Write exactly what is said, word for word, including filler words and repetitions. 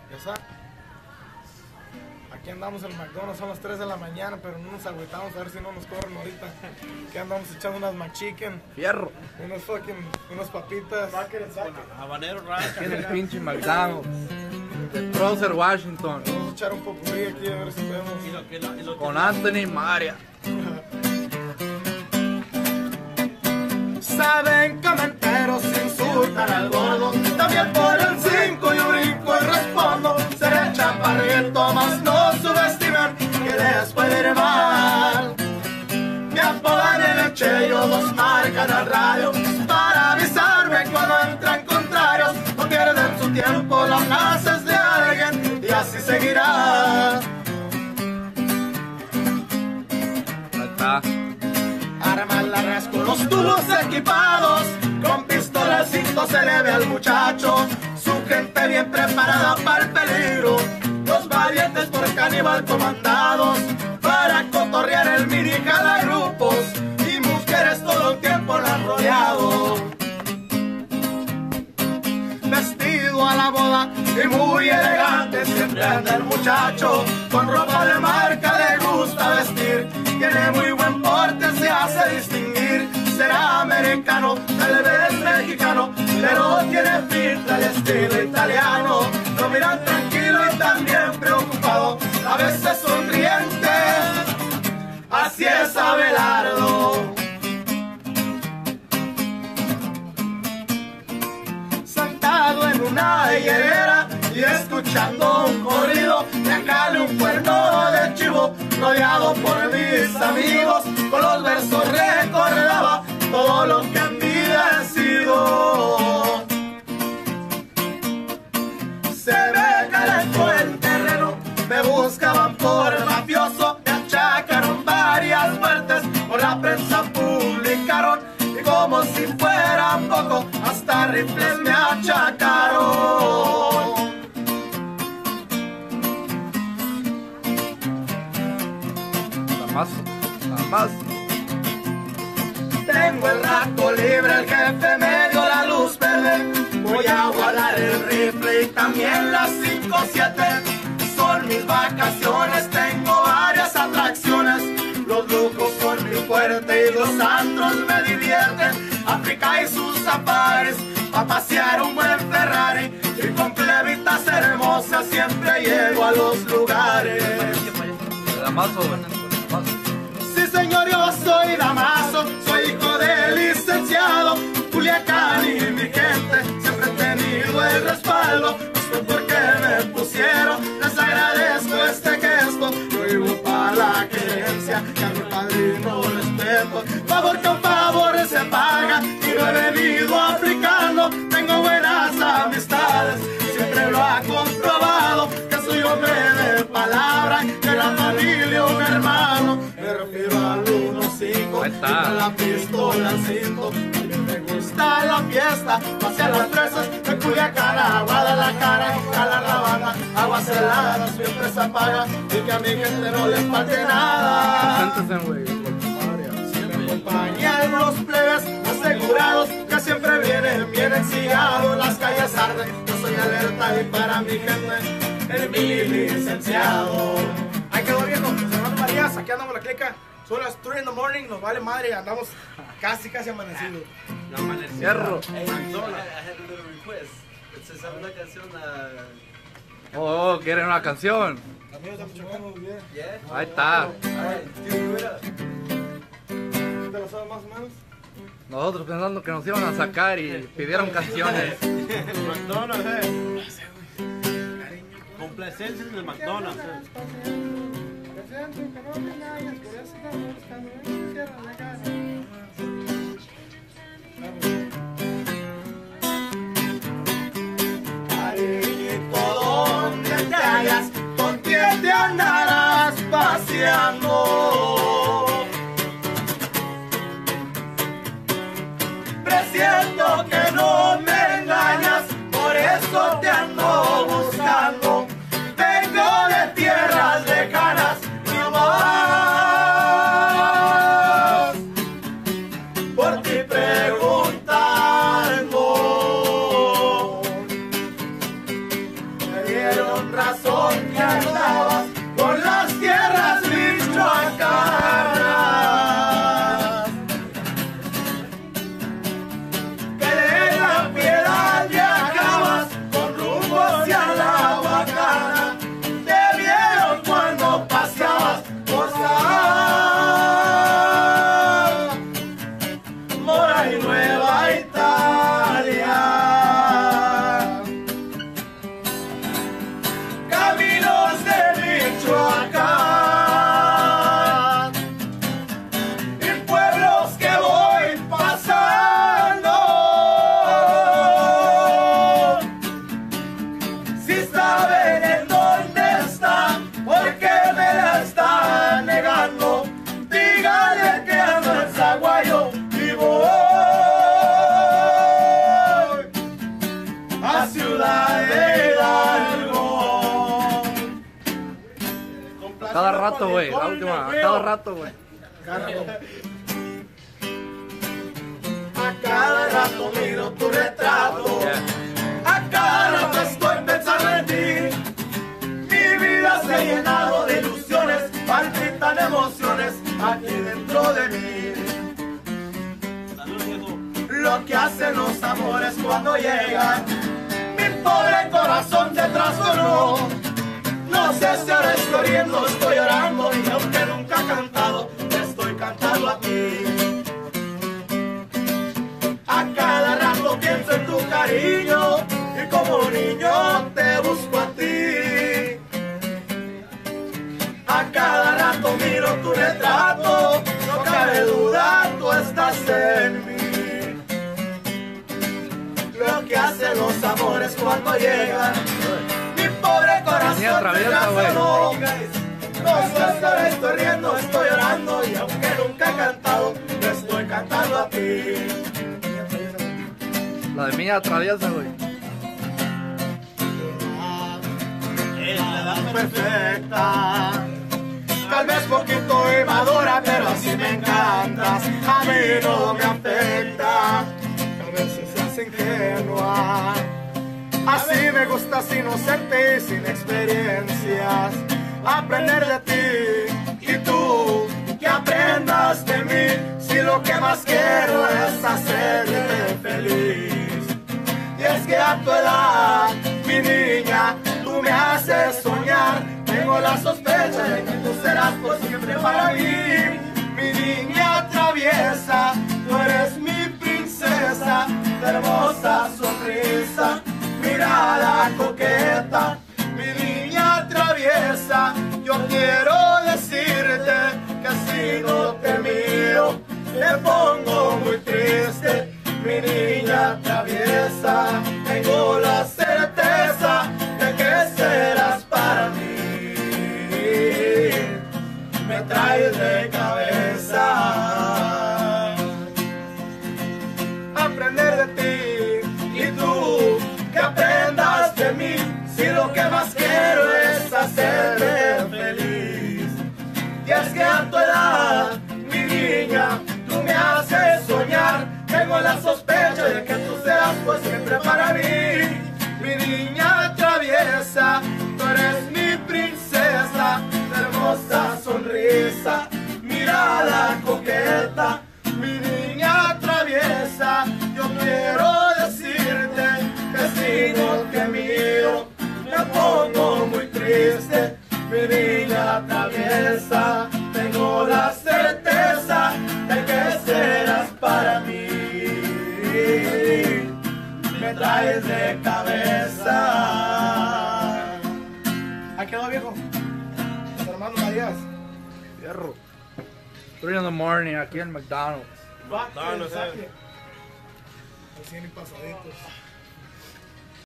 Ya está. Aquí andamos en el McDonald's, son las tres de la mañana, pero no nos agüitamos a ver si no nos corren ahorita. Aquí andamos echando unas McChicken. Fierro. Unos fucking, unas papitas. Habanero ranch. Aquí en el pinche McDonald's. De Procer, Washington. Vamos a echar un poco de aquí a ver si podemos. Y lo que, lo, y lo que Con Anthony Maria. Saben comenteros insultan al gordo. También por el cinco yo brinco y respondo. Seré chaparrito, más no subestimen que les puede ir mal. Me apodan en el Cheyo, dos marcan al radio para avisarme cuando entran contrarios. No pierden su tiempo, las naces de alguien y así seguirá. Ahí está. Armas largas con los tubos equipados, con pistola al cinto se le ve al muchacho, su gente bien preparada para el peligro, los valientes por caníbal comandados, para cotorrear el mini jala grupos, y mujeres todo el tiempo la han rodeado. Vestido a la moda y muy elegante siempre anda el muchacho, con ropa de marca le gusta vestir, tiene muy buen porte, se hace distinguir, será americano, tal vez mexicano, pero tiene pinta al estilo italiano, lo miran tranquilo y también preocupado, a veces sonriente, así es Abelardo. Sentado en una higuera y escuchando un corrido, déjale un cuerno de chivo, rodeado por mis amigos, con los versos recordaba todo lo que en vida he sido. Se ve calentó el terreno, me buscaban por mafioso, me achacaron varias muertes, por la prensa publicaron, y como si fuera poco, hasta rifles me achacaron. Más, más. Tengo el rato libre, el jefe me dio la luz verde. Voy a guardar el rifle y también las cinco siete. Son mis vacaciones, tengo varias atracciones. Los lujos son mi fuerte y los antros me divierten. África y sus safaris, pa' pasear un buen Ferrari. Y con plebitas hermosas siempre llego a los lugares. Damaso. Sí señor, yo soy Damaso, soy hijo del licenciado Culiacán y mi gente siempre he tenido el respaldo. No sé por qué me pusieron, les agradezco este gesto. Yo vivo para la querencia que a mi padrino respeto. Favor con favor se paga y lo he venido aplicando. Tengo buenas amistades, siempre lo ha comprobado. Que soy hombre de palabra, que la familia un hermano. Me refiero al uno cinco, y con la pistola al cinto. También me gusta la fiesta, pasear las fresas de Culiacán, aguada la cara, jalar la banda, aguas heladas, siempre se apaga y que a mi gente no les falte nada. Siéntense, güey. Siempre acompañan los plebes asegurados que siempre vienen bien exilados, las calles arden, yo soy alerta y para mi gente el mi licenciado. Ahí quedó viejo, José Manuel Marías, aquí andamos la clica. Son las tres in the morning, nos vale madre, andamos casi casi amanecidos. La amanecida. Fierro. Hey, I had a little request. Se sabe una canción. Uh, Oh, oh, quieren una canción. Amigos de Michoacán, bien. yeah? Ahí está. Alright, dude, do it up. ¿Te lo sabes más o menos? Nosotros pensando que nos iban a sacar y pidieron canciones. McDonald's, eh. Complacencia en el McDonald's. Eh. Cariñito, donde te hallas, con quién te andarás paseando. Presiento que no me engañas, por eso te ando buscando. Vengo de tierras lejanas y más. con razón que andabas por las tierras michoacanas. Que de la Piedad viajabas con rumbo hacia la Bacana. Te vieron cuando paseabas por Zamora y Nueva Italia. Caminos de Michoacán y pueblos que voy pasando. Si saben en dónde está, porque me la está negando, dígale que ando en Zaguayo y voy a Ciudad de Hidalgo. Cada rato, güey, la última, cada rato, güey. A cada rato miro tu retrato, a cada rato estoy pensando en ti. Mi vida se ha llenado de ilusiones, palpitan emociones aquí dentro de mí. Lo que hacen los amores cuando llegan, mi pobre corazón te trastornó. No sé si ahora estoy riendo, estoy llorando, y aunque nunca he cantado, te estoy cantando a ti. A cada rato pienso en tu cariño y como niño te busco a ti. A cada rato miro tu retrato, no cabe duda, tú estás en mí. Lo que hacen los amores cuando llegan, mi pobre corazón te trastornó. No sé si ahora estoy riendo, estoy llorando, y aunque nunca he cantado, te estoy cantando a ti. La de mí atraviesa, güey. Es la edad perfecta, tal vez poquito madura, pero así me encantas. A mí no me afecta, a veces seas ingenua. Así me gustas, inocente y sin experiencias. Aprender de ti y tú que aprendas de mí. Si lo que más quiero es hacerte feliz. Y es que a tu edad, mi niña, tú me haces soñar. Tengo la sospecha de que tú serás por siempre para mí. Mi niña traviesa, tú eres mi princesa. De hermosa sonrisa, mirada coqueta. Mi niña traviesa, yo quiero decirte que si no te miro, me pongo muy triste. Mi niña traviesa, tengo la certeza de que serás para mí. Me traes de cabeza. Aprender de ti y tú que aprendas de mí. Si lo que más quiero es hacerte feliz. Y es que a tu edad, mi niña, tú me haces soñar. Tengo la sospecha de que tú serás por siempre para mí. Mi niña traviesa, tú eres mi princesa. De hermosa sonrisa, mirada coqueta. Mi niña traviesa, yo quiero decirte que si no te miro, me pongo muy triste. Mi niña traviesa, tengo la certeza de que serás para mí. Me traes de cabeza. ¿Ha quedado viejo? Hermano Marías. Fierro. Three in the morning aquí en McDonald's. McDonald's, eh. Recién y pasaditos.